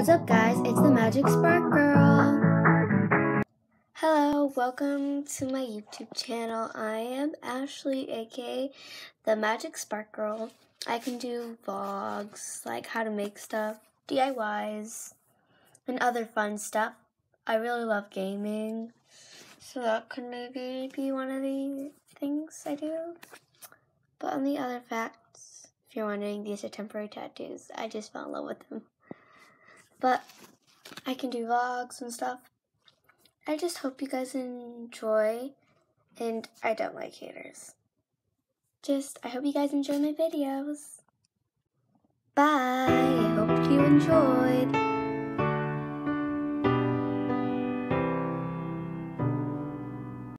What's up, guys? It's the Magic Spark Girl. Hello, welcome to my YouTube channel. I am Ashley, aka the Magic Spark Girl. I can do vlogs, like how to make stuff, DIYs, and other fun stuff. I really love gaming, so that could maybe be one of the things I do. But on the other facts, if you're wondering, these are temporary tattoos. I just fell in love with them. But I can do vlogs and stuff. I just hope you guys enjoy, and I don't like haters. I hope you guys enjoy my videos. Bye! I hope you enjoyed.